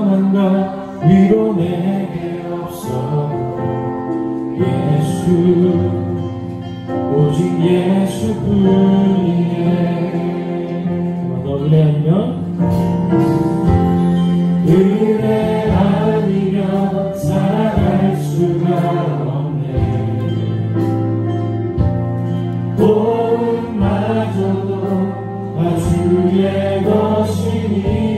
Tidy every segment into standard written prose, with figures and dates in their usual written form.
평안과 위로 내게 없어. 예수, 오직 예수뿐이네. 너 은혜 아니면 은혜 아니면 살아갈 수가 없네. 복음마저도 다 주의 것이니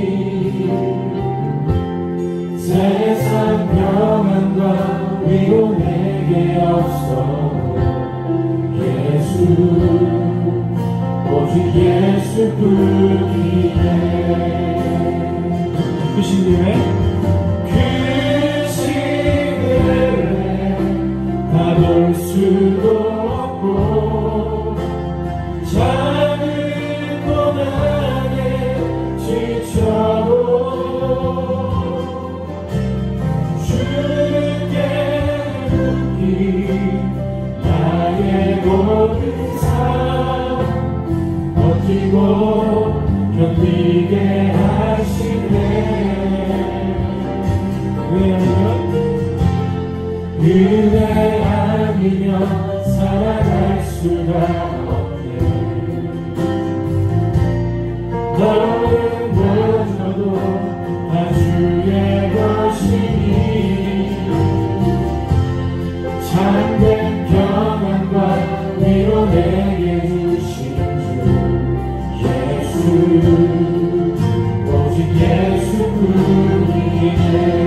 세상 평안과 위로 내게 없어. 예수, 오직 예수뿐이네. 그 신들의 가볼 수도 없고 작은 고난에 지쳐도 주께 묻기 나의 모든 삶 버티고 견디게 하시네. 은혜 아니면 살아갈 수가 없네. 너는 보여줘도 다 주의 것이니 참된 평안과 위로 내게 주신 주 예수, 오직 예수뿐이네.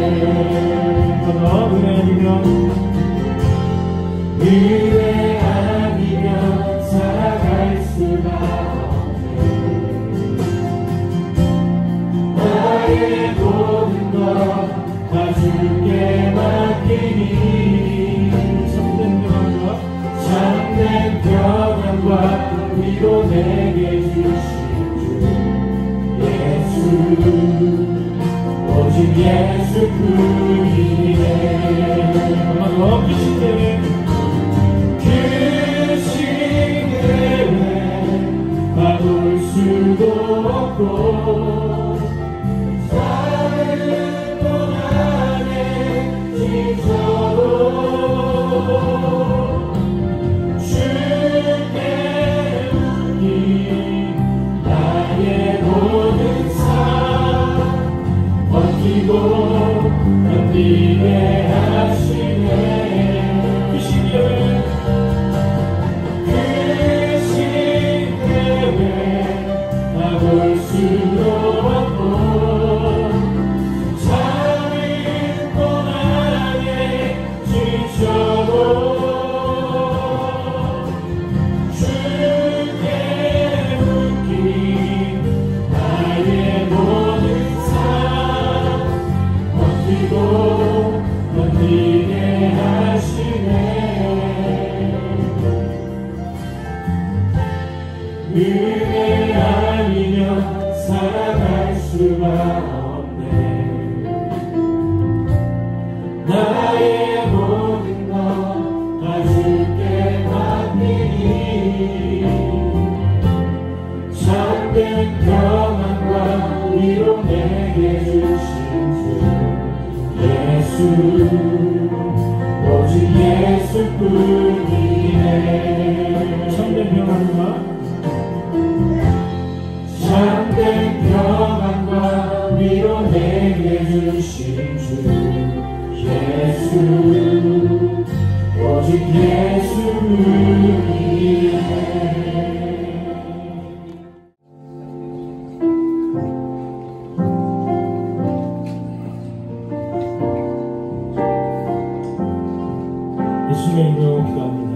은혜 아니면 살아갈 수가 없네. 나의 모든 것 다 주께 맡기니 참된 평안과 위로 내게 주신 주 예수, 오직 예수뿐이네. 그 신들의 가볼 수도 없고 작은 고난에 지쳐도 주께 묻기 나의 모든 삶 버티고 견디게 하시네. 그 신들의 가볼 수도 없고 작은 고난에 지쳐도 주께 묻기 나의 모든 삶 버티고 견디게 하시네. 은혜 아니면 살아갈 수가 없네. 나의 모든 것 다 주께 맡기니 참된 평안과 위로 내게 주신 주 예수, 오직 예수뿐이네. 참된 평안과 위로 내게 주신 주 예수, 오직 예수뿐이네. 예수님의 이름으로 기도합니다.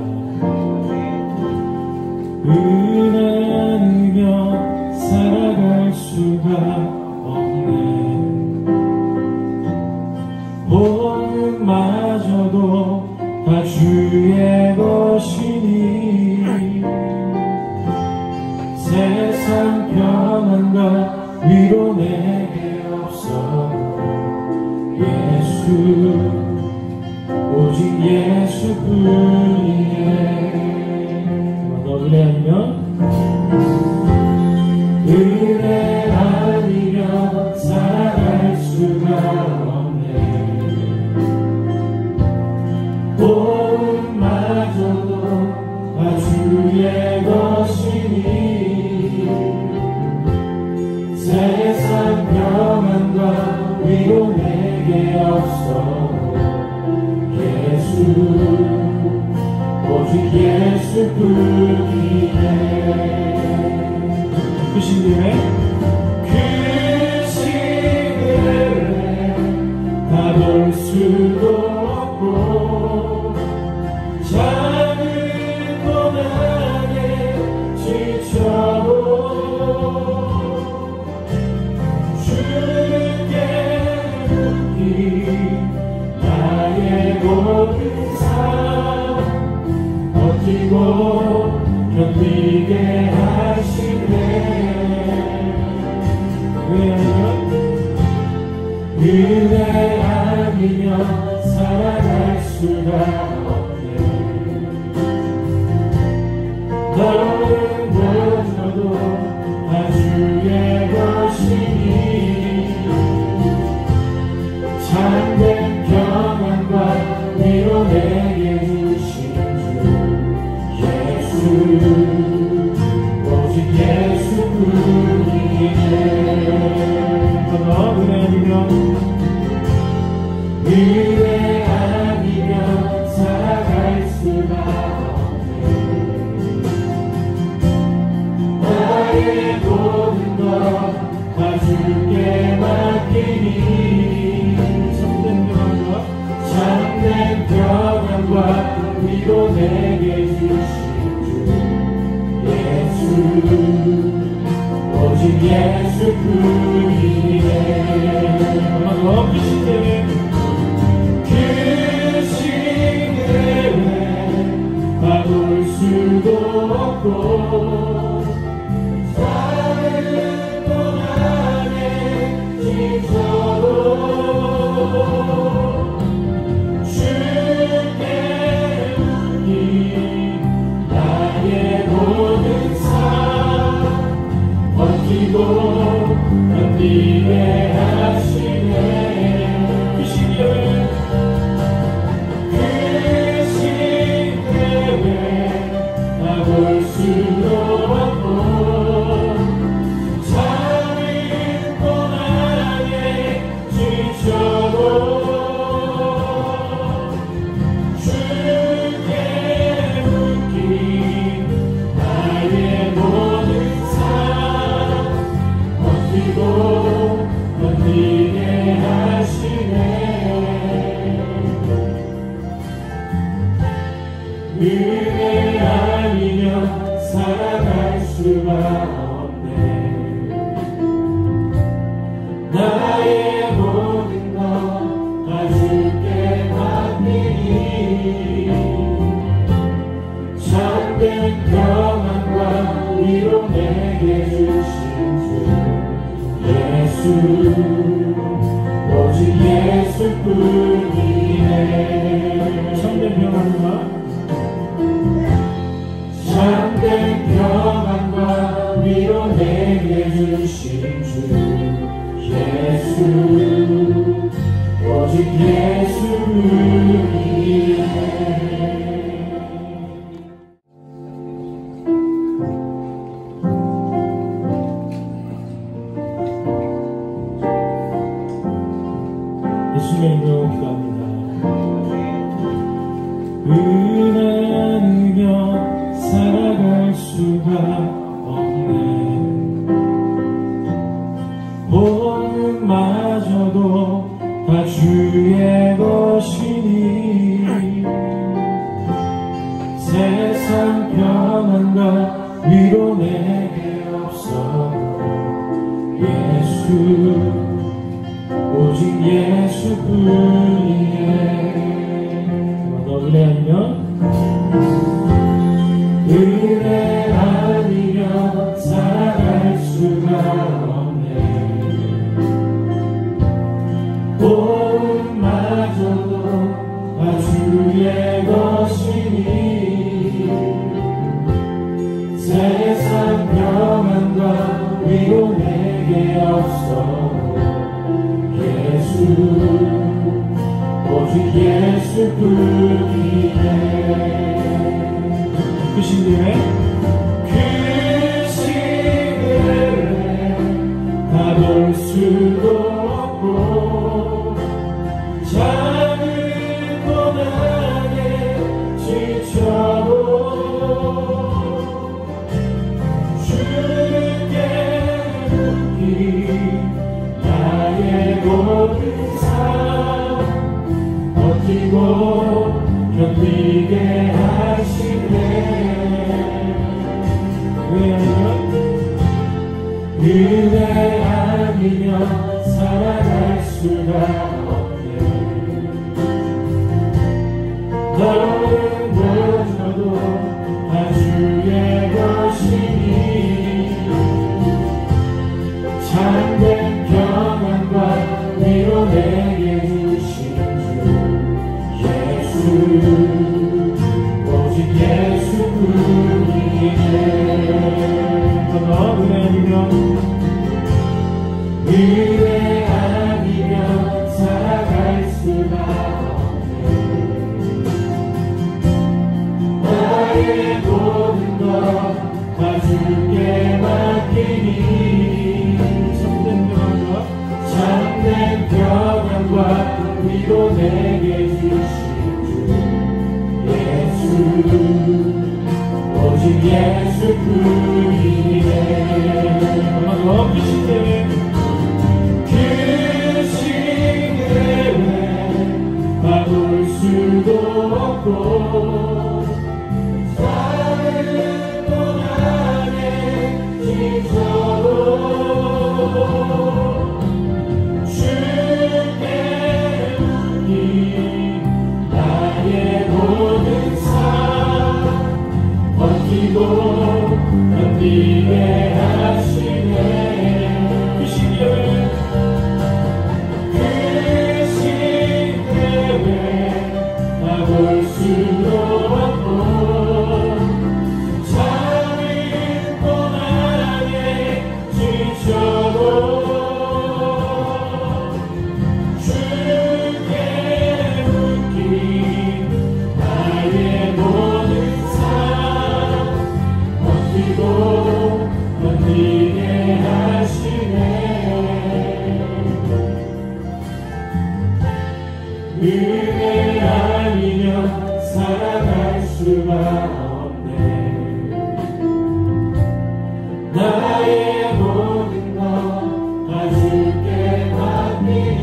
은혜 아니면 살아갈 수가 없네. 복음마저도 다 주의 것이니 세상 평안과 위로 내게 없어. 예수, 오직 예수뿐이네. 너 은혜 아니면 은혜 아니면 살아갈 수가 수도 없고 작은 고난에 지쳐도 주께 묻기 나의 모든 삶 버티고 견디게 하시네. 은혜 아니면 살아갈 수가 없네. 너는 보여줘도 다 주의 것이니 참된 평안과 위로 내게 주신 주 예수 오직 예수뿐이네. 은혜 아니면 살아갈 수가 없네. 나의 모든 것 다 주께 맡기니 참된 평안과 위로 내게 주신 주 예수 오직 예수뿐이네. 그 시대에 가볼 수도 없고 작은 고난에 지쳐도 주께 묻기 나의 모든 삶 버티고 견디게 하시네. 그 시대에 가볼 수도 없고 작은 고난에 지쳐도 주께 묻기 나의 모든 삶 버티고 견디게 하시네. 은혜 아니면 살아갈 수가 없네. 나의 모든 것 다 주께 맡기니 참된 평안과 위로 내게 주신 주 예수 오직 예수뿐이네. 참된 평안과 위로 내게 주신 주 예수 오직 예수뿐이네. 예수님의 이름으로 기도합니다. 은혜 아니면 살아갈 수가 없네. 복음마저도 다 주의 것이니 세상 평안과 위로 내게 없어. 예수 오직 예수뿐이네. 너 은혜 아니면 살아갈 수가 없네. 복음마저도 다 주의 것이니 세상 평안과 위로 내게 없어. 예수 오직 예수뿐이네. 그 시대에 가볼 수도 없고 작은 고난에 지쳐도 주께 묻기 나의 모든 삶 살아갈 수가 없네. 너는 보여줘도 다 주의 것이니 참된 평안과 위로 내게 주신 주 예수, 오직 예수뿐이네. 은혜 아니면 살아갈 수가 없네. 나의 모든 것 다 주께 맡기니 참된 평안과 위로 내게 주신 주 예수, 오직 예수뿐이네. 그 시대에 가볼 수도 없고 다른 고난에 지쳐도 주께 묻니 나의 모든 삶 버티고 견디게 하시네. 그 시대에 가볼 수도 없고 작은 고난에 지쳐도 주께 묻기 나의 모든 삶 버티고 견디게 하시네. 은혜 아니면 살아갈 수가 없네. 나의 모든 것 다 주께 맡기니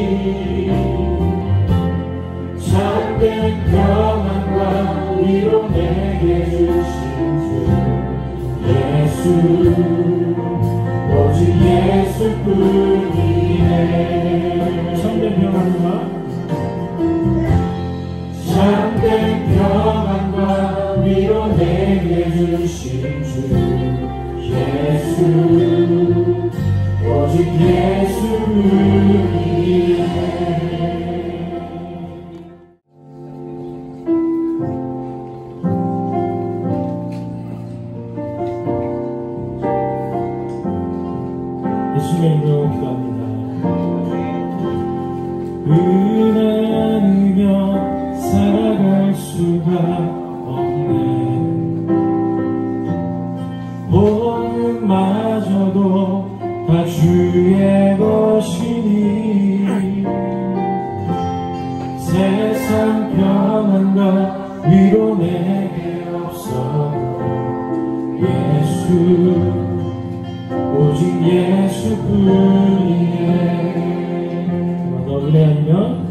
참된 평안과 위로 내게 주신 주 예수, 오직 예수뿐이네. 참된 평안과 위로 내게 주신 주 예수, 오직 예수뿐이네. 예수님의 이름으로 기도합니다. 은혜 아니면 살아갈 수가 없네. 복음마저도 다 주의 것이니 세상 평안과 위로 내게 없어. 예수, 오직 예수뿐이네. 너 은혜 아니면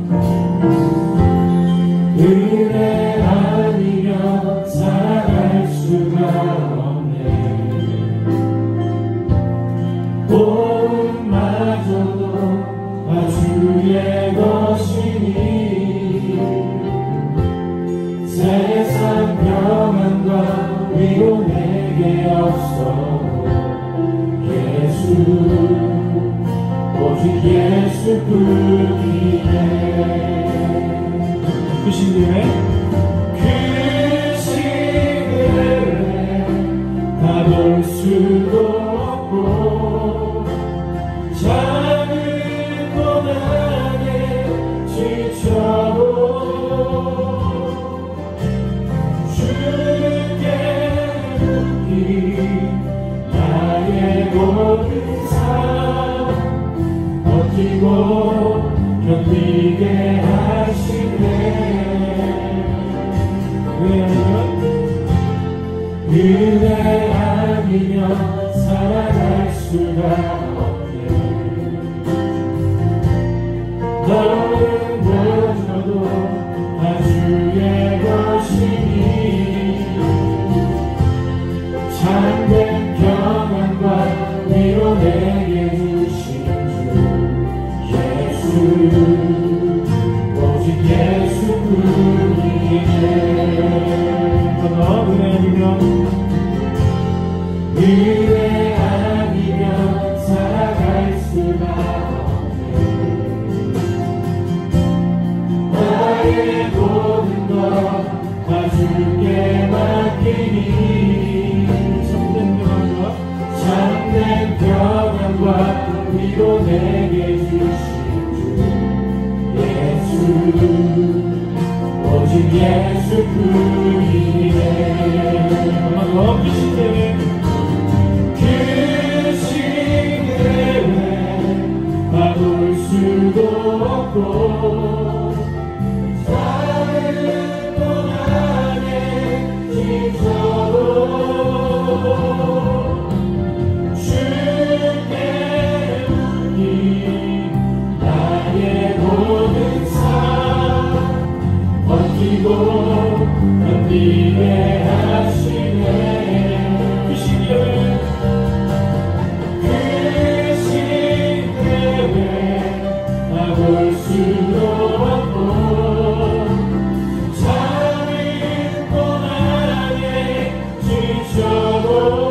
살아갈 수가 없네. 복음마저도 다 주의 것이니 세상 평안과 위로 내게 없어. 예수, 오직 예수뿐이네. 그 시대에 가볼 수도 없고 작은 고난에 지쳐도 주께 묻기 나의 모든 삶 버티고 견디게 하시네. 은혜 아니면 살아갈 수가 없네. 너는 보여줘도 다 주의 것이니 참된 평안과 위로 내게 주신 주 오직 예수뿐이네. 너 은혜 아니면 살아갈 수가 없네. 나의 모든 것 다 주께 맡기니 참된 평안과 위로 내게 주신 주 예수, 오직 예수뿐이네. 그 시대에 가볼 수도 없고 사는 동안에 지쳐도 주께 맡긴 나의 모든 삶 버티고 견디게 하시네. 그 시대에 볼 수도 없고 잠을 동안에 지쳐도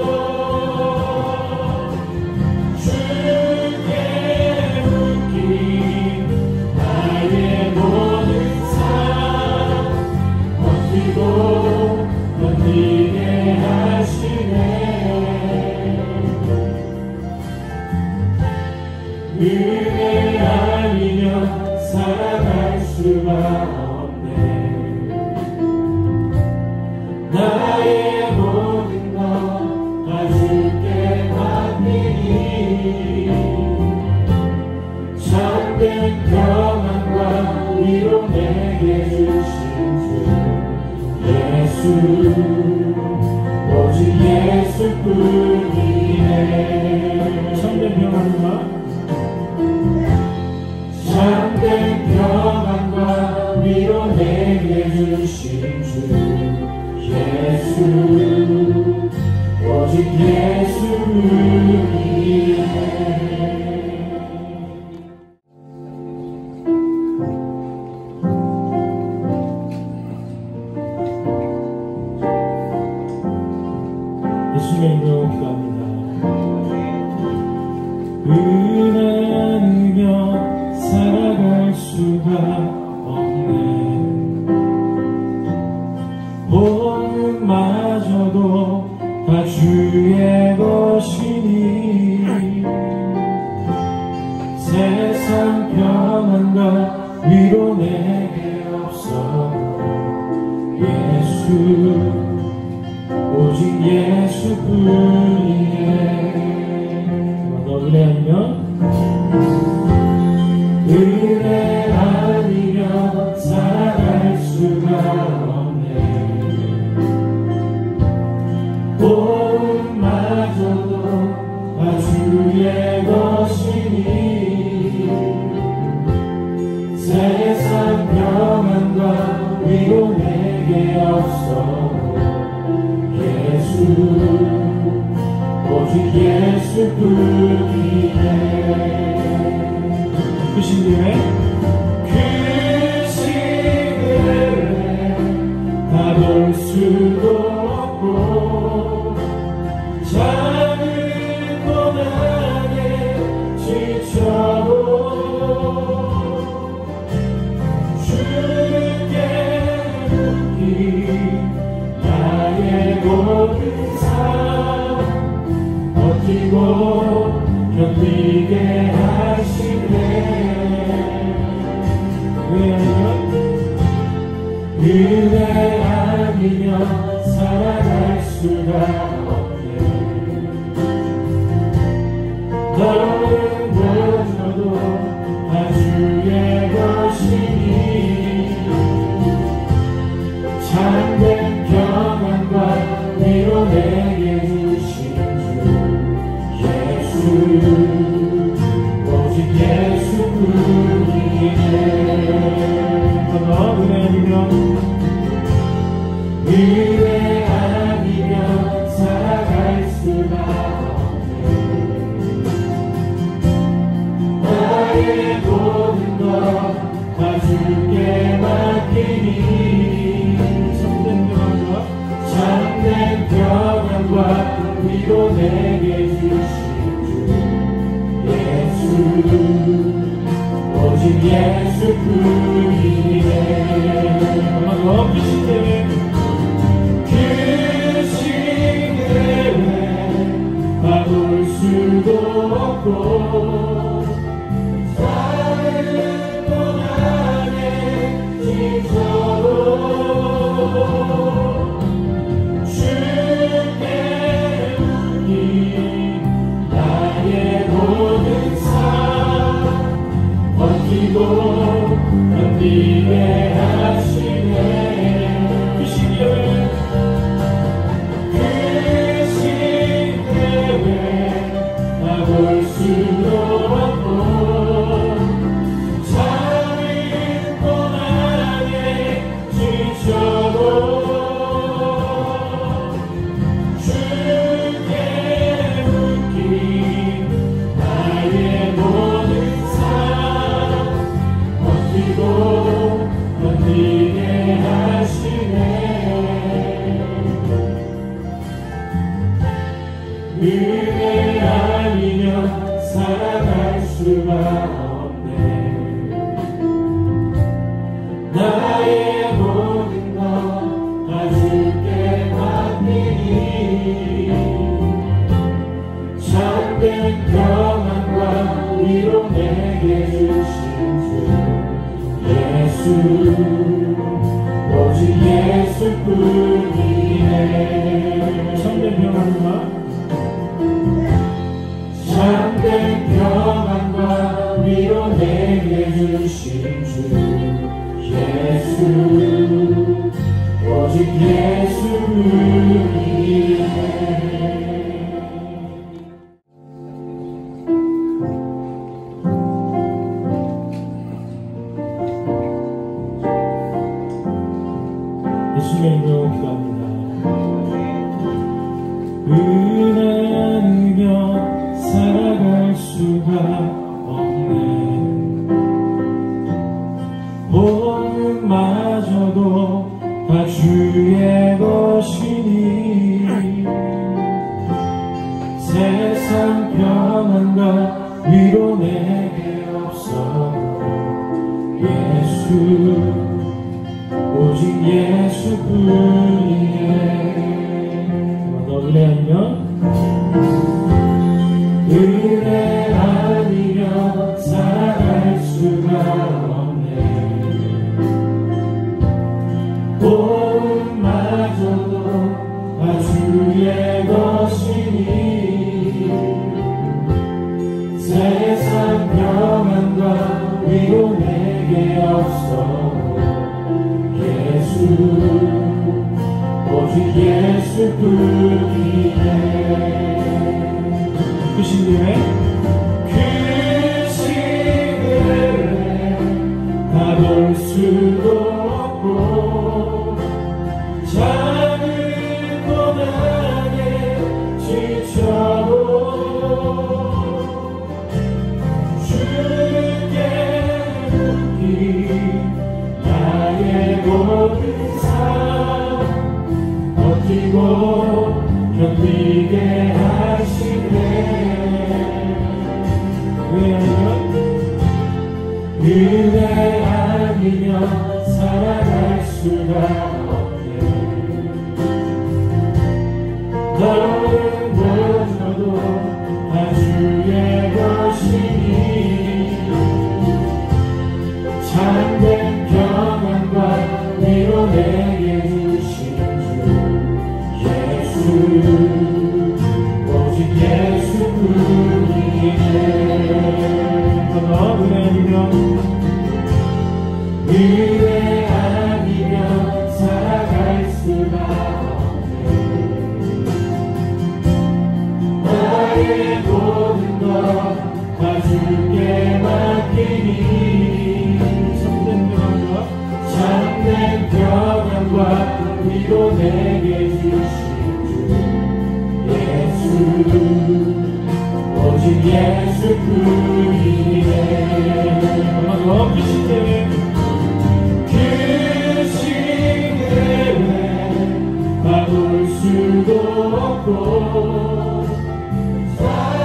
주께 묶인 나의 모든 삶 버티고 견디게 하시네. 은혜 아니면 살아갈 수가 없네. 나의 모든 것 다 주께 맡기니 참된 평안과 위로 내게 주신 주 예수, 오직 예수뿐이네. 참된 평안과 참된 평안과 위로 내게 주신 주 예수, 오직 예수뿐이네. 예수님의 이름으로 기도합니다. 은혜 아니면 살아갈 수가 없네. 복음마저도 다 주의 것이니 세상 평안과 위로 내게 없어. 예수, 오직 예수뿐이네. 너 은혜 아니면 살아갈 수가 없네. 복음마저도 다 주의 것이니 세상 평안과 위로 내게 없어. 예수, 오직 예수뿐이네. 그 시대에 가볼 수도 없고 잠을 동안에 지쳐도 주께 맡긴 나의 모든 삶 버티고 견디게 하시네. 은혜 아니면 살아갈 수가 없네. 너는 보여줘도 다 주의 것이니 참된 평안과 위로 내게 주신 주 예수, 오직 예수뿐이네. 은혜 아니면 살아갈 수가 없네. 나의 모든 것 예수뿐이네. 아마도 크신 대회 크신 대회 가볼 수도 없고 다른 것 안에 지쳐도 주께 맡긴 나의 모든 삶 버티고 견디게 하시네. 크신 대회 크신 대회 가볼 수도 없고 작은 고난에 지쳐도 주께 묶인 나의 모든 삶 버티고 견디게 하시네. 은혜 아니면 살아갈 수가 없네. 나의 모든 것 다 주께 맡기니 참된 평안과 위로 내게 주신 주 예수 오직 예수뿐이네. 참된 평안과 참된 평안과 위로 내게 주신 주 예수 오직 예수뿐이네. 예수님의 이름으로 기도합니다. 은혜 아니면 살아갈 수가 없네. 복음마저도 다 주의 것이니 세상 평안과 위로 내게 없어. 예수 오직 예수뿐이네. 너 은혜 아니면 은혜 아니면 살아갈 수가 없네. 복음마저도 다 주의 것이니 세상 평안과 위로 내게 없어. 예수 오직 예수뿐이네. 크신 대회 크신 대회 가볼 수도 없고 작은 고난에 지쳐도 주께 묶인 나의 모든 삶 버티고 견디게 하시네. 은혜 아니면 살아갈 수가 없네. 너는 보셔도 다 주의 것이니 참된 평안과 위로 내게 주신 주 예수 오직 예수뿐이네. 은혜 아니면 은혜 아니면 살아갈 수가 없네. 나의 모든 것 다 주께 맡기니 참된 평안과 위로 내게 주신 주 예수 오직 예수뿐이네. 아마도 크신 대회 크신 대회 가볼 수도 없고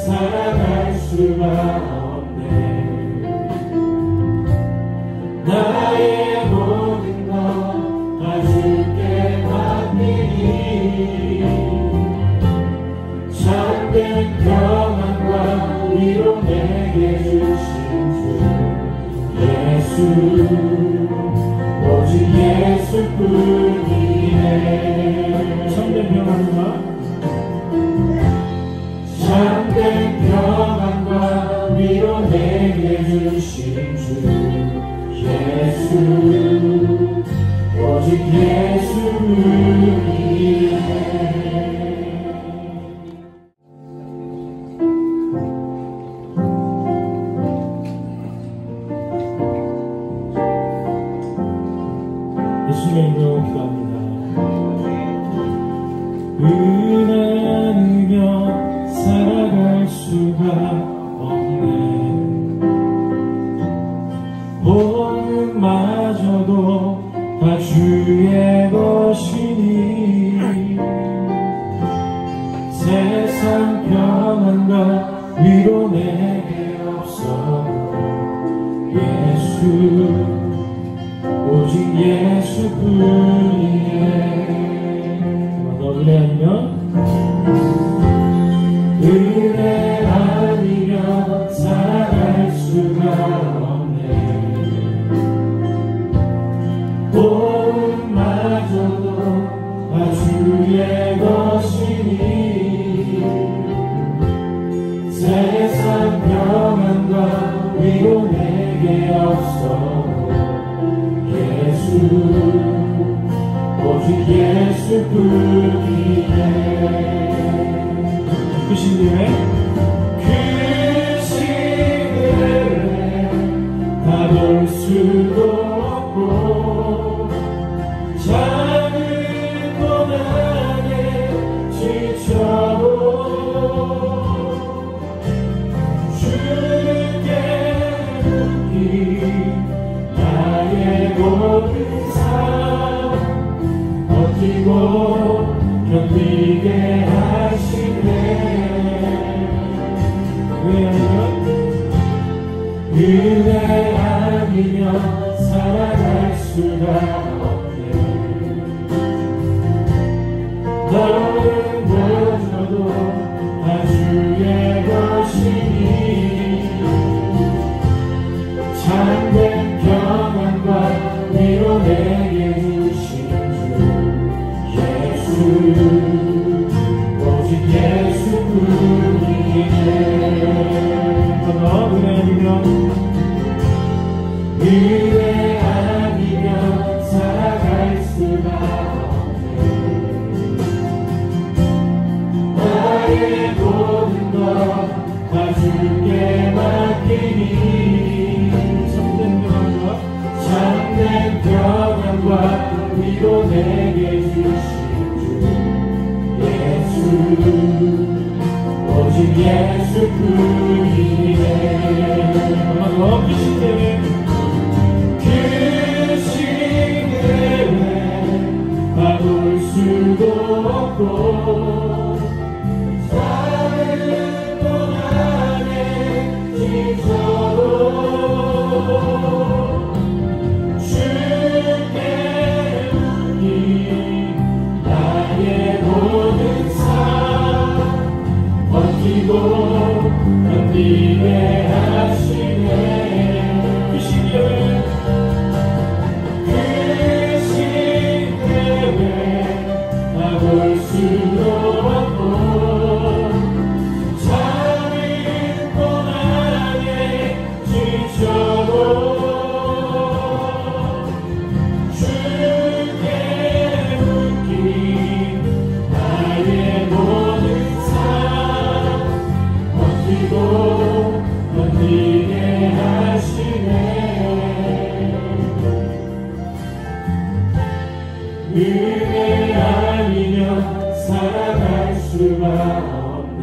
살아갈 수가 없네. 나의 모든 것 다 주께 맡기니 참된 평안과 위로 내게 주신 주 예수, 오직 예수뿐이네. 참된 평안과 참된 평안과 위로 내게 주신 주 예수, 오직 예수뿐이네. 예수님의 이름으로 기도합니다. 은혜 아니면 살아갈 수가 없네. 복음마저도 다 주의 것이니 세상 평안과 위로 내게 없어. 예수, 오직 예수뿐이네. 너 은혜 아니면 은혜 아니면 살아갈 수가 없네. 복음마저도 다 주의 것이니 세상 평안과 위로 내게 없어. 예수, 오직 예수뿐이네. 그 신들의 그 시대에 가볼 수도 없고 작은 고난에 지쳐도 주께 묻기 나의 모든 삶 버티고 견디게 하시네. 은혜 아니면 살아갈 수가 없네. 너는 보셔도 다 주의 것이니 참된 평안과 위로 내게 주신 주 예수, 오직 예수뿐이네. 은혜 아니면 은혜 아니면 살아갈 수가 없네. 나의 모든 것 다 주께 맡기니 참된 평안과 위로 내게 주신 주 예수, 오직 예수뿐이네. 너 계신데 그 시대에 가볼 수도 없고 작은 고난에 지쳐도 주께 묻기 나의 모든 삶 버티고 견디게 하시네. 그 시대에 가볼 수도 없고 작은 고난에 지쳐도 주께 묻기 나의 모든 삶 버티고 견디게 하시네. 은혜 아니면 살아갈 수가 없네.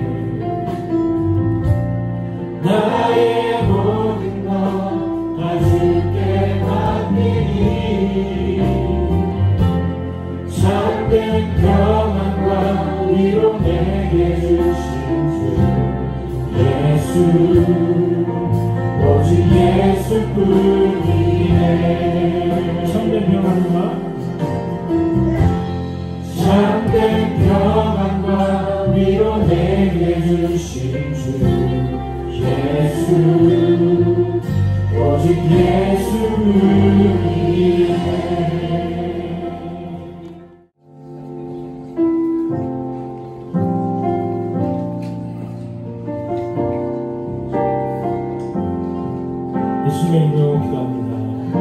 나의 모든 것 다 주께 맡기니 참된 평안과 위로 내게 주신 주 오직 예수뿐이네. 참된 평안과 참된 평안과 위로 내게 주신 주 예수 오직 예수뿐이네. 예수님의 이름으로 기도합니다.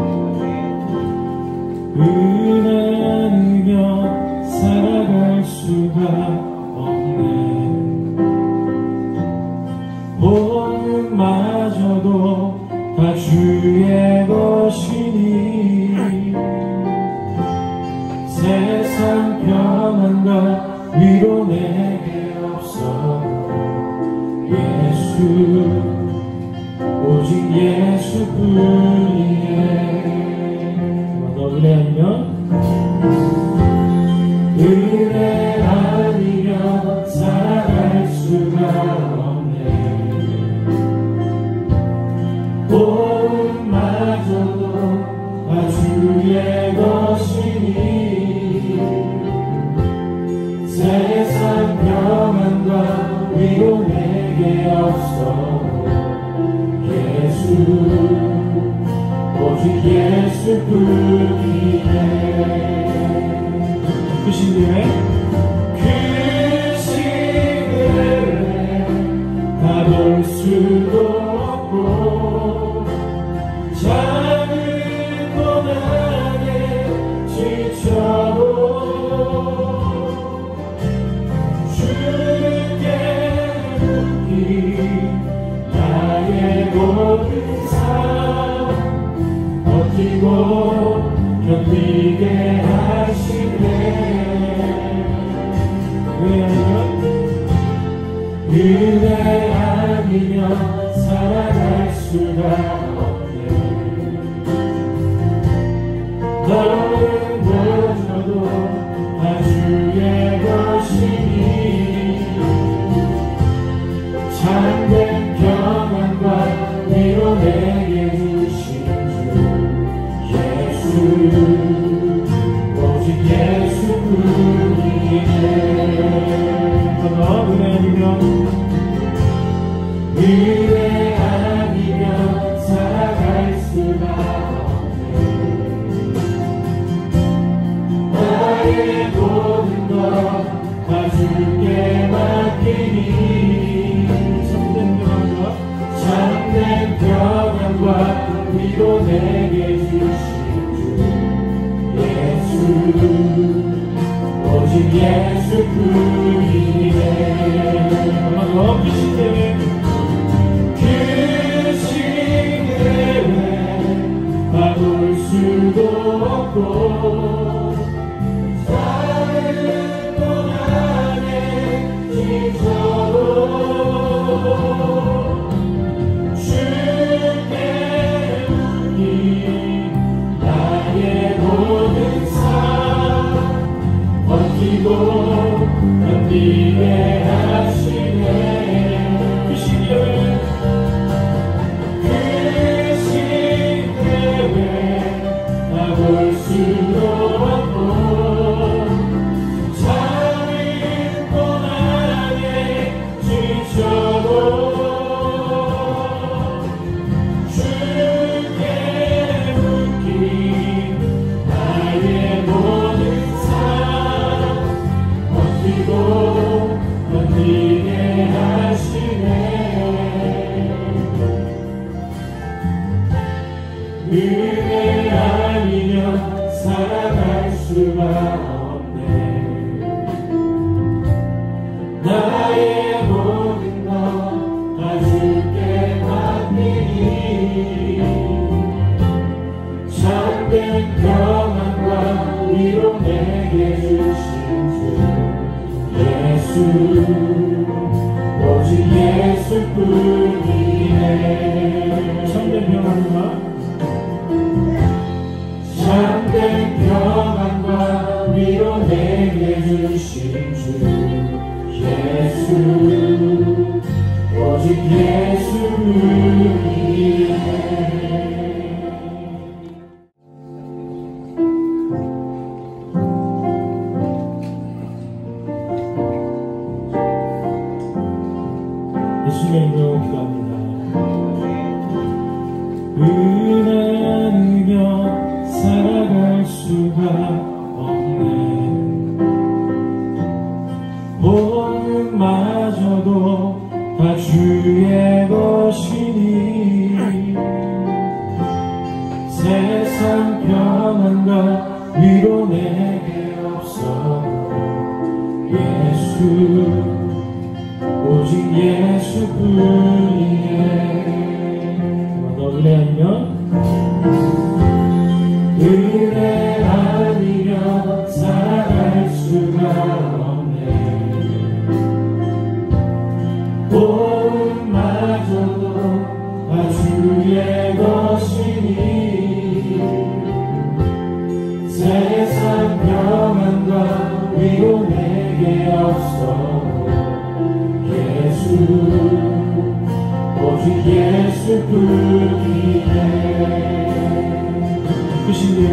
은혜 아니면 살아갈 수가 없네. 복음마저도 다 주의 것이니 세상 평안과 위로 내게 없어. 예수 오직 예수뿐이네. 너 은혜하면 은혜 아니면 살아갈 수가 없네. 복음마저도 다 주의 것이니 세상 평안과 위로 내게 없어. 예수 오직 예수뿐이네. 그 신들의 그 시대에 가볼 수도 없고 작은 고난에 지쳐도 주께 묻기 나의 모든 삶 버티고 견디게 하시네. 은혜 아니면 살아갈 수가 없네. 너는 보셔도 다 주의 것이니 참된 평안과 위로 내게 주신 주 예수 오직 예수뿐이네. 너 은혜 아니면 살아갈 수가 없네. 나의 모든 것 다 주께 맡기니 참된 평안과 위로 내게 주신 주 예수 오직 예수뿐이네. 너 계신데 그 시대에 가볼 수도 없고 작은 고난에 지쳐도 주께 묻기 나의 모든 삶 버티고 견디게 하시네. 그 시대에 가볼 수도 없고 작은 고난에 지쳐도 주께 묻기 나의 모든 삶 버티고 견디게 하시네. 은혜 아니면 살아갈 수가 없네. 나의 모든 것 다 주께 맡기니 참된 평안과 위로 내게 주신 주 예수 오직 예수뿐이네. 참된 평안과 참된 평안과 위로 내게 주신 주 예수 오직 예수님의 이름으로 기도합니다. 은혜 아니면 살아갈 수가 없네. 복음마저도 다 주의 것이니 세상 평안과 위로 내게 없어. 예수 오직 예수뿐이네. 너 은혜 아니면 살아갈 수가 없네. 복음마저도 다 주의 것이니 세상 평안과 위로 내게 없어. 예수 오직 예수뿐이네. 그 시대에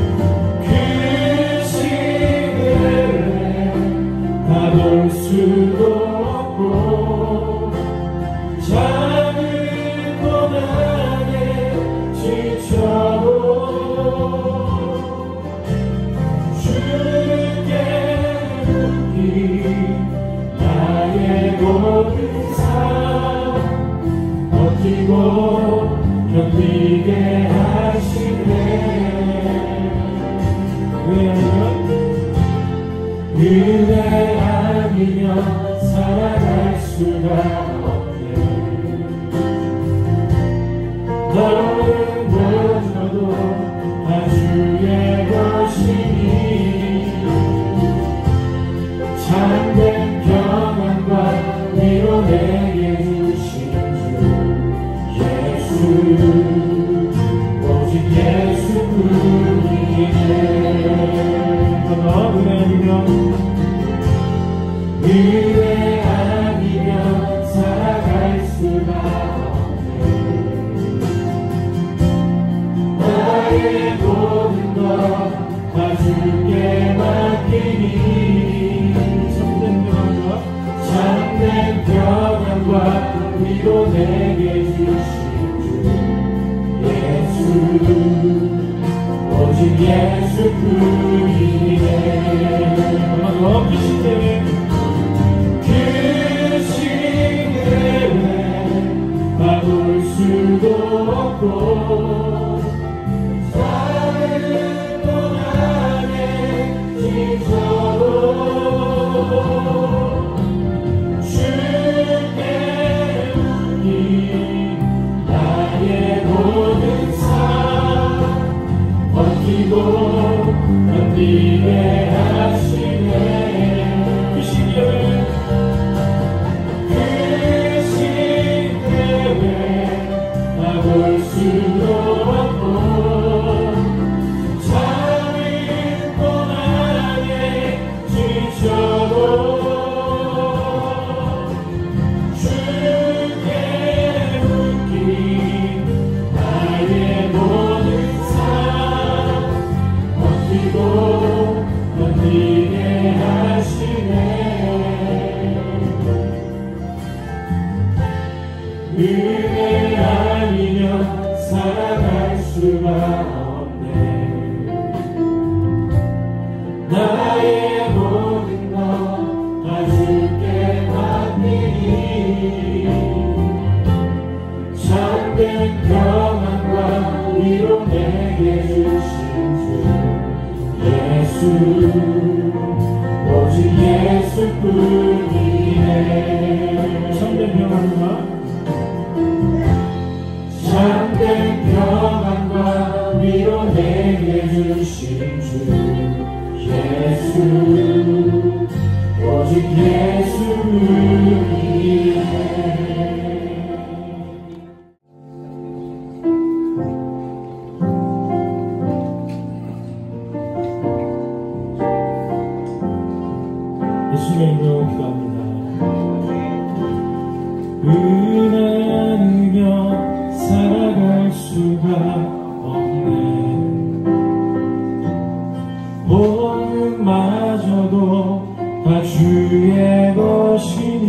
가볼 수도 없고 작은 고난에 지쳐도 주께 묻기 나의 모든 삶 버티고 견디게 하시네. 은혜 아니면 살아갈 수가 없네. 너는 보여줘도 다 주의 것이니 참된 평안과 위로 내게 주신 주 예수 오직 예수뿐이네. 은혜 아니면 살아갈 수가 없네. 나의 모든 것 다 주께 맡기니 참된 평안과 위로 내게 주신 주 예수 오직 예수뿐이네. 그 시대에 가볼 수도 없고 작은 고난에 지쳐도 주께 묻기 나의 모든 삶 버티고 견디게 하시네. 그 시대에 가볼 수도 없고 작은 고난에 지쳐도 주께 묻기 나의 모든 삶 버티고 견디게 하시네. 은혜 아니면 살아갈 수가 없네. 나의 모든 것 다 주께 맡기니 참된 평안과 위로 내게 주신 주 예수 오직 예수뿐이네. 참된 평안과 평안과 위로 내게 주신 주 예수 오직 예수뿐이네. 예수님의 이름으로 기도합니다. 은혜 없네. 복음마저도 다 주의 것이니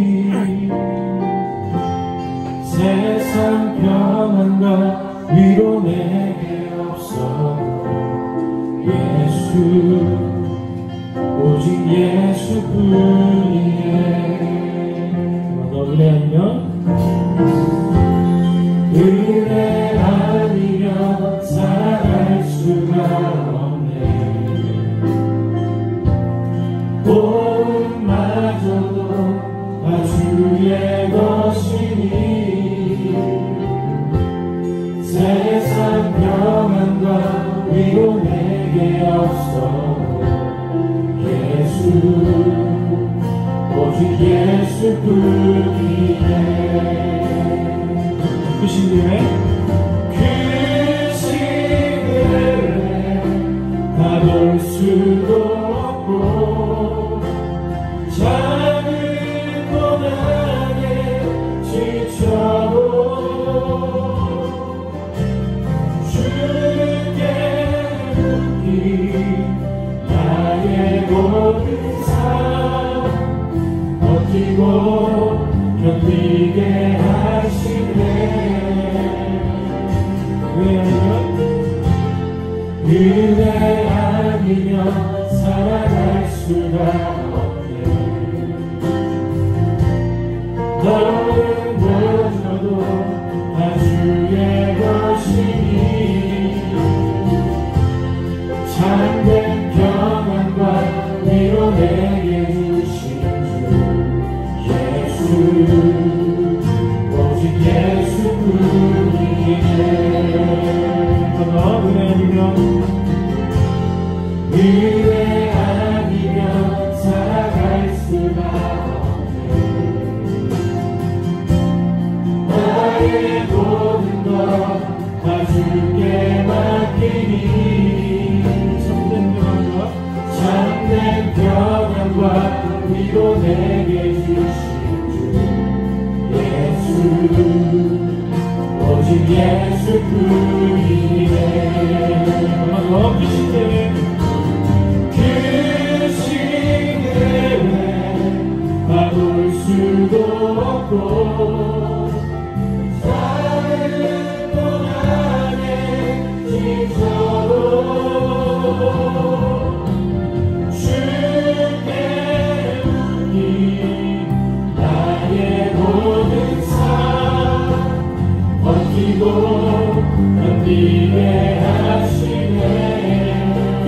세상 평안과 위로 내게 없어. 예수 오직 예수뿐이네. 너 은혜 아니면 은혜 아니면 살아갈 수가 없네. 복음마저도 다 주의 것이니 세상 평안과 위로 내게 없어. 예수 오직 예수뿐이네. 그 시대에 가볼 수도 없고 작은 고난에 지쳐도 주께 묻기 나의 모든 삶 버티고 견디게 하시네. 은혜 아니면 살아갈 수가 없네. 너는 보여줘도 다 주의 것이니 참된 평안과 위로 내게 주신 주 예수 오직 예수뿐이네. 은혜 아니면 살아갈 수가 없네. 나의 모든 것 다 주께 맡기니 참된 평안과 위로 내게 주신 주 예수 오직 예수뿐이네. 그 시대에 가볼 수도 없고 작은 고난에 지쳐도 주께 묻기 나의 모든 삶 버티고 견디게 하시네. 그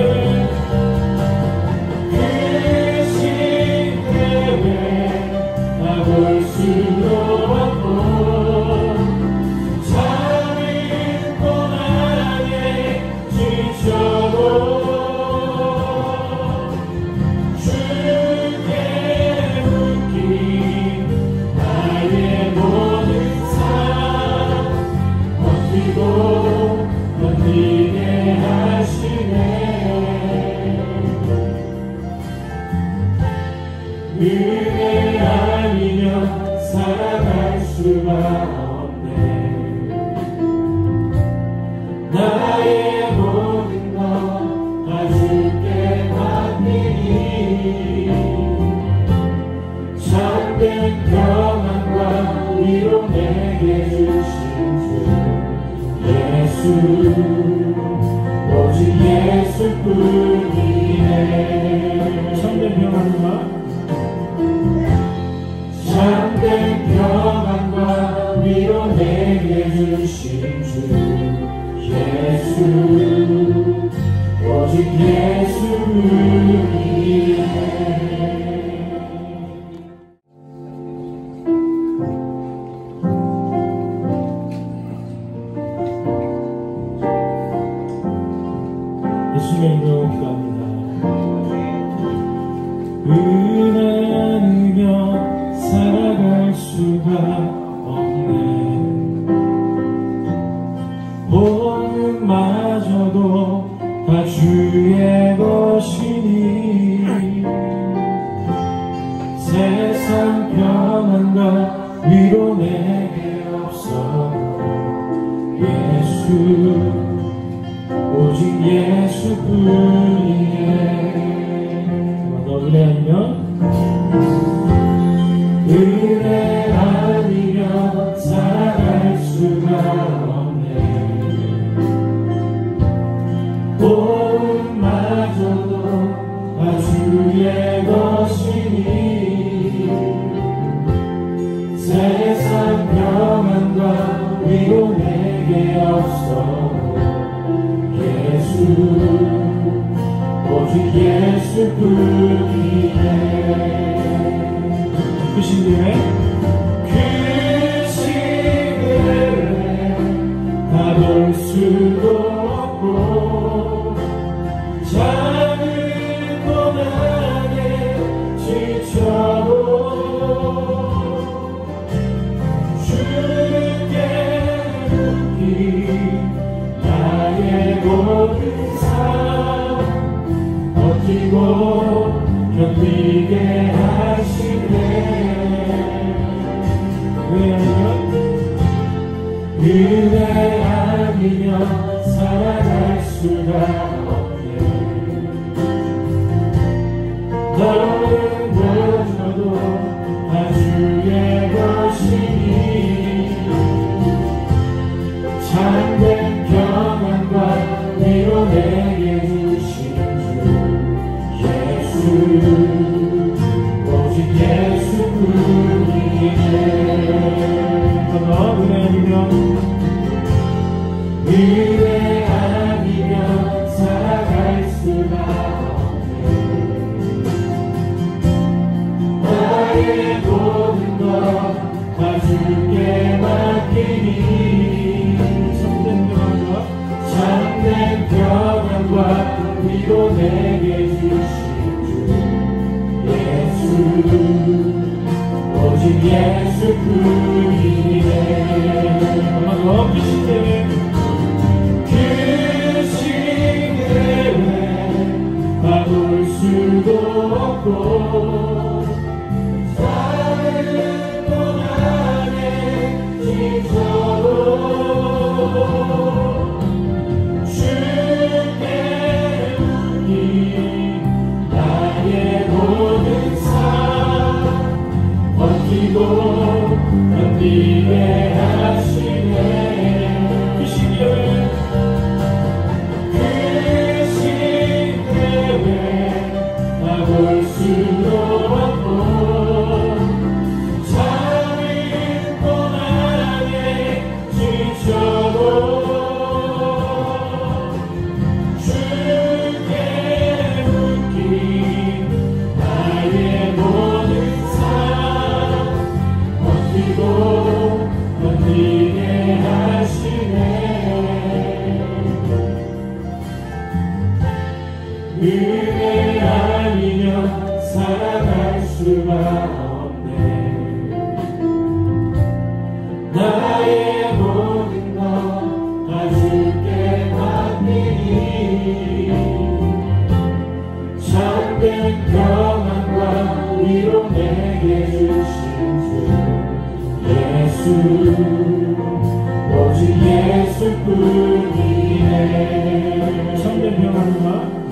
시대에 가볼 수도 없고 작은 고난에 지쳐도 주께 묻기 나의 모든 삶 버티고 견디게 하시네. 은혜 아니면 살아갈 수가 없네. 나의 모든 것 다 주께 맡기니 참된 평안과 위로 내게 주신 주 예수 오직 예수뿐이네. 참된 평안과 위로 내게 주신 주 예수 오직 예수뿐이네. 예수님의 이름으로 기도합니다. 은혜 아니면 살아갈 수가 없네. 복음마저도 다 주의 것이니 세상 평안과 위로 내게 없어. 예수 오직 예수뿐이네. 너 은혜 아니면 은혜 아니면 살아갈 수가 없네. 복음마저도 다 주의 것이니 세상 평안과 위로 내게 없어. 예수 오직 예수뿐이네. 그 신들의 가볼 수도 없고 작은 고난에 지쳐도 주께 묻기 나의 모든 삶 버티고 견디게 하시네. 은혜 아니면 살아갈 수가 없네. 너는 보여줘도 다 주의 것이니 참된 평안과 위로 내게 주신 주 예수 오직 예수뿐이네. 은혜 아니면 살아갈 수가 없네. 나의 모든 것 다 주께 맡기니 참된 평안과 위로 내게 주신 주 예수 오직 예수뿐이네. 그 시대에 가볼 수도 없고 작은 고난에 지쳐도 주께 묻기 나의 모든 삶 버티고 견디게 하시네. 그 시대에 가볼 수도 없고 작은 고난에 지쳐도 주께 묻기 나의 모든 삶 버티고 견디게 하시네. 은혜 아니면 살아갈 수가 없네. 나의 모든 것 다 주께 맡기니 참된 평안과 위로 내게 주신 주 예수 오직 예수뿐이네. 참된 평안과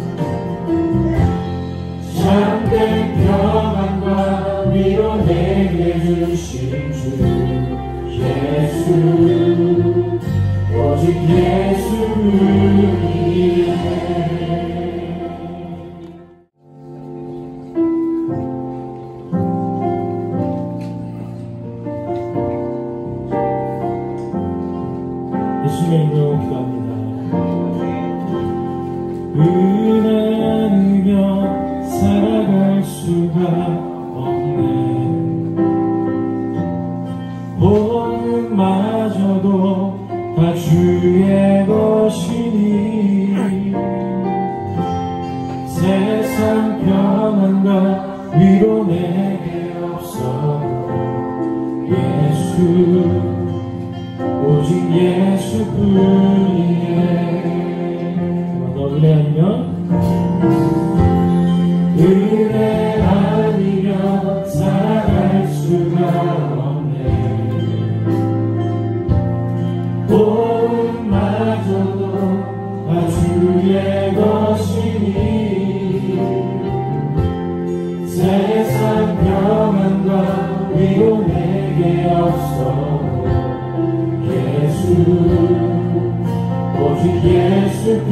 위로 내게 주신 주 예수 오직 예수뿐이네. 예수님의 이름으로 기도합니다. 은혜 아니면 살아갈 수가 없네. 복음마저도 다 주의 것이니 세상 평안과 위로 내게 없어. 예수 오직 예수뿐이네. 너 은혜 아니면 살아갈 수가 없네. 복음마저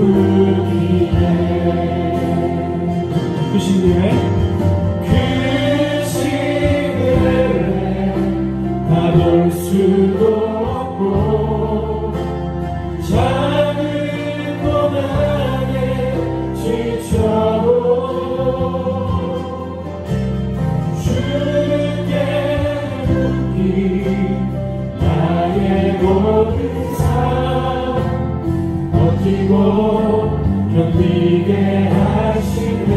뿐이네. 그 신비에 가볼 수도 없고 작은 고난에 지쳐도 주께 묻기 나의 모든 삶 버티고 견디게 하시네.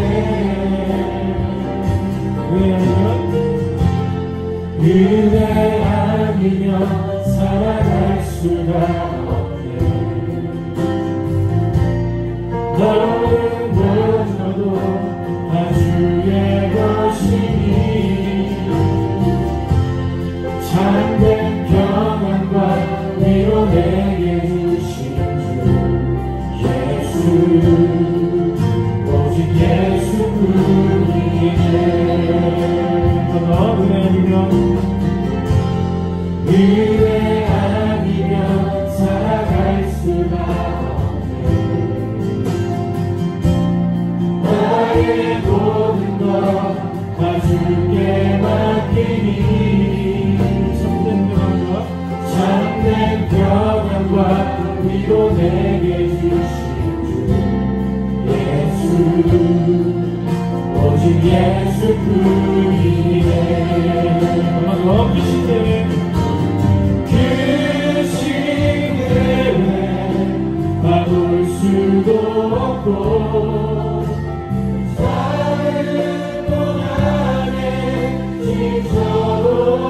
은혜 아니면 살아갈 수가 없네. 너는 보여줘도 다 주의 것이니 참된 평안과 위로 내게 주신 주 예수, 오직 예수뿐이네. 은혜 아니면 살아갈 수가 없네. 나의 모든 것 다 주께 맡기니 참된 평안과 위로 내게 주신 주 예수, 오직 예수뿐이네. 그 시대에 가볼 수도 없고 작은 고난에 지쳐도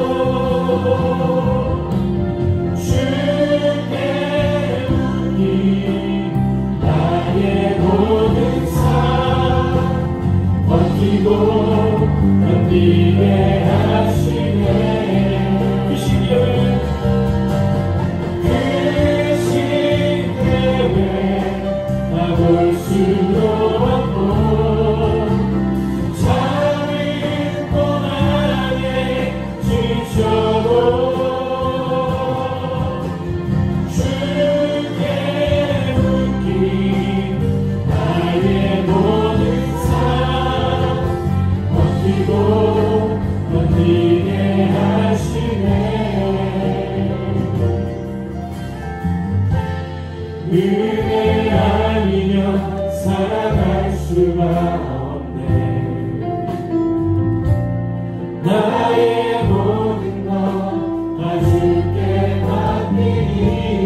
주께 묻기 나의 모든 삶 버티고 견디게 하시네. 그 시대에 가볼 수도 없고 작은 고난에 지쳐도 주께 묻기 나의 모든 삶 버티고 견디게 하시네. 은혜 아니면 살아갈 수가 없네. 나의 모든 것 다 주께 맡기니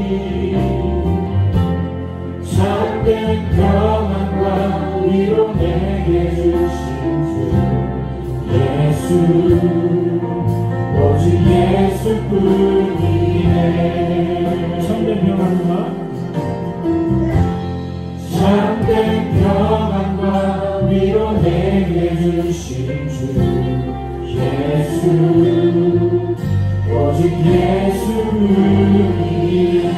참된 평안과 위로 내게 주신 주 예수, 오직 예수뿐이네. 참된 평안과 위로 내게 주신 주 예수, 오직 예수뿐이네.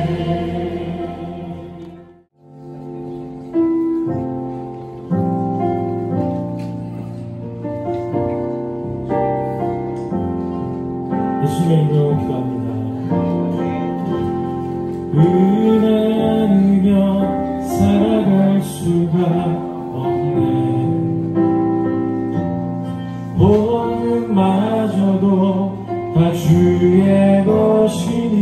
예수님의 이름으로 기도합니다. 은혜 아니면 살아갈 수가 없네. 복음마저도 다 주의 것이니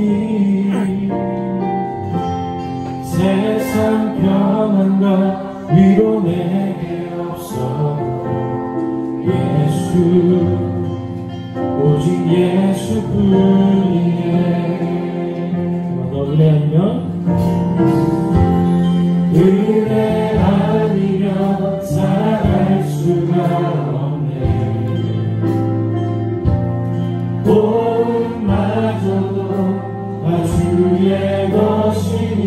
세상 평안과 위로 내게 없어. 예수, 오직 예수뿐이네. 너 은혜 아니면 살아갈 수가 없네. 복음마저도 다 주의 것이니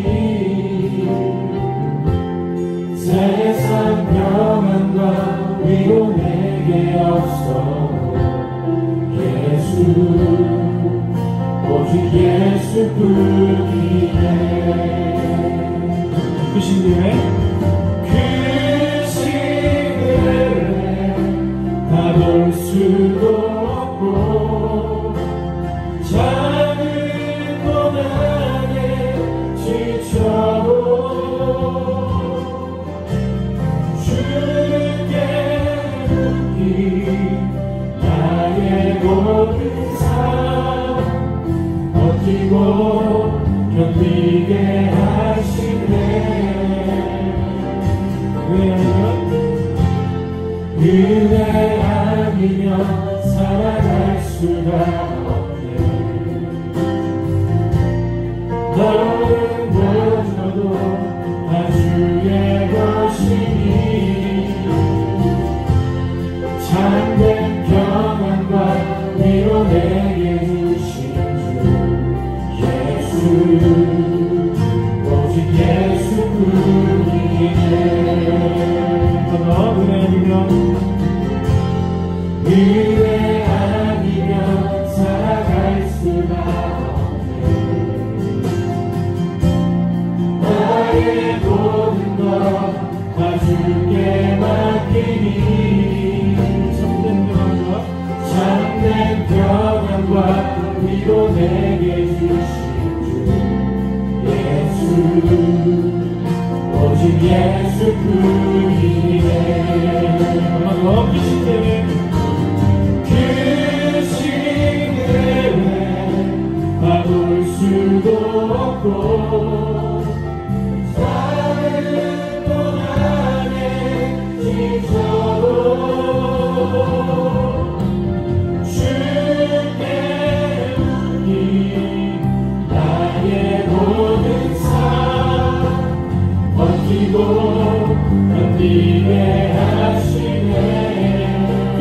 세상 평안과 위로 내게 없어. 예수, 오직 예수뿐이네. 그 시대에 가볼 수도 없고 작은 고난에 지쳐도 모든 삶 버티고 견디게 하시네. 은혜 아니면 살아갈 수가 없네. 너는 보여줘도 다 주의 것이니 참된 평안과 위로 내게 주신 주 예수, 오직 예수뿐이네. 은혜 아니면 살아갈 수가 없네. 나의 모든 것 다 주께 맡기니 참된 평안과 위로 내게 주신 주 예수, 오직 예수뿐이네. 그 시대에 바꿀 수도 없고 사는 동안에 지쳐도 주께 맡긴 나의 모든 삶 버티고 견디게 하시네. 그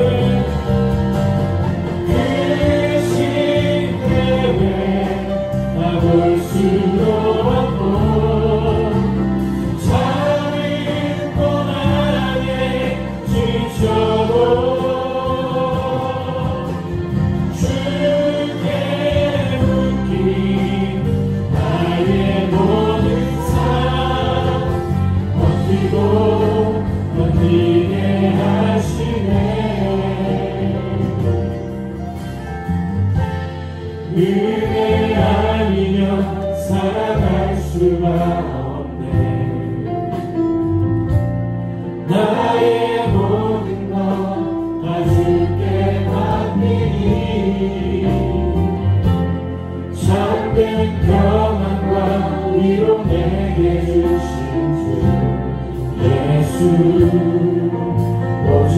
시대에 나볼 수도 없고 사는 동안에 지쳐도 주께 맡긴 나의 모든 삶 버티고 견디게 하시네. 은혜 아니면 살아갈 수가 없네. 나의 모든 것 다 주께 맡기니 참된 평안과 위로 내게 주신 주 예수, 오직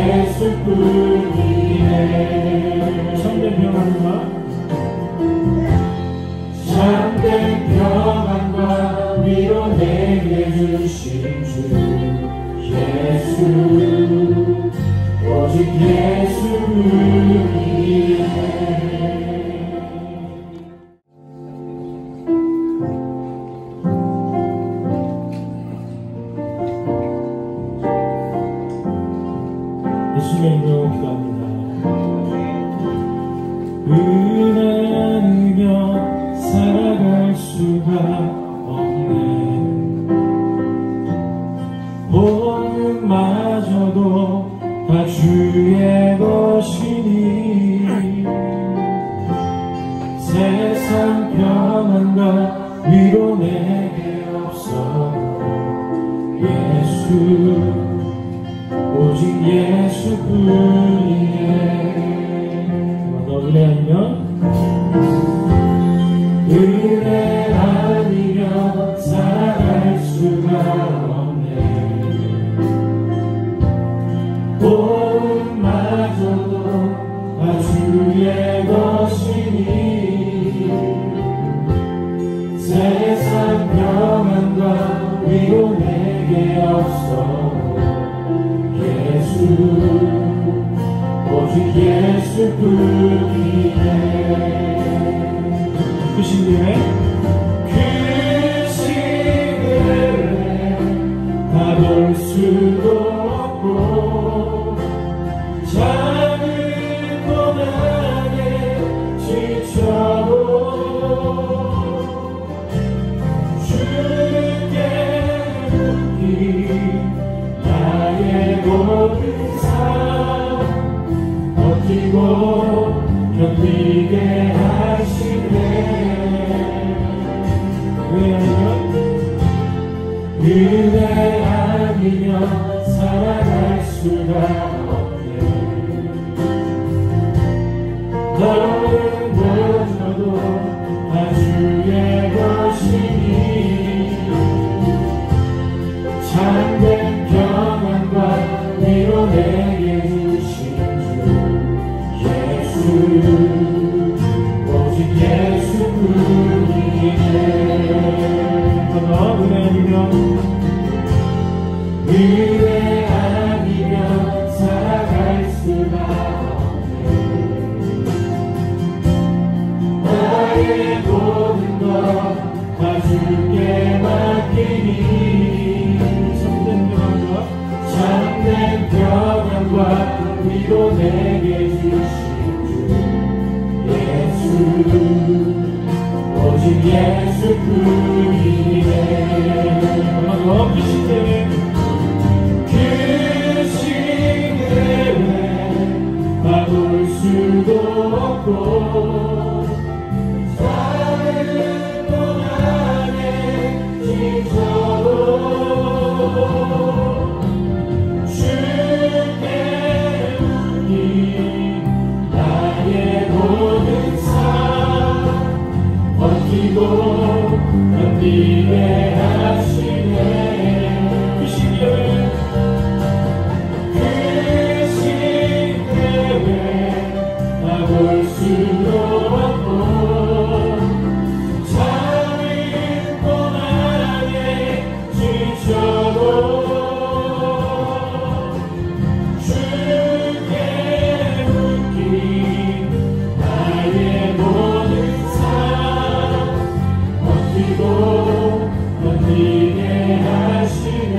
예수뿐이네. 참된 평안과 위로 내게 주신 주 예수, 오직 예수뿐이네. 예수님의 이름으로 기도합니다. 은혜 아니면 살아갈 수가 없네. 복음마저도 다 주의 것이니 세상 평안과 위로 내게 없어. 예수, 오직 예수뿐이네. 너 은혜 아니면 살아갈 수가 없네. 복음마저도 다 주의 것이니 세상 평안과 위로 내게 없어. 예수, 오직 예수뿐이네. 그 시대에 가볼 수도 없고 작은 고난에 지쳐도 주께 맡긴 나의 모든 삶 버티고 견디게 하시네. 은혜 아니면 살아갈 수가 없네. 은혜 아니면 살아갈 수가 없네. 나의 모든 것 다 주께 맡기니 참된 평안과 위로 내게 주신 주 예수, 오직 예수뿐이네. 그 시대에 막을 수도 없고 사는 동안에 지쳐도 주께 맡긴 나의 모든 삶 버티고 견디게 하시네. 그 시대에 나볼 수도 없고 사는 동안에 지쳐도 주께 맡긴 나의 모든 삶 버티고 견디게 하시네.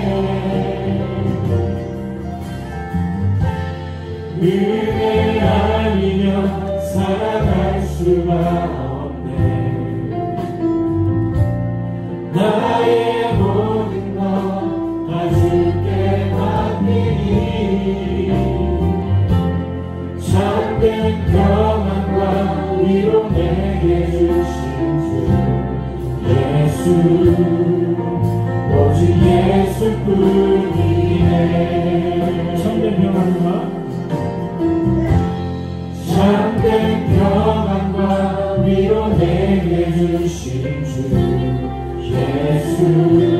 은혜 아니면 살아갈 수가 없네. 나의 모든 것 다 주께 맡기니 참된 평안과 위로 내게 주신 주 예수, 오직 예수뿐이네. 참된 평안과 위로 내게 주신 주 예수,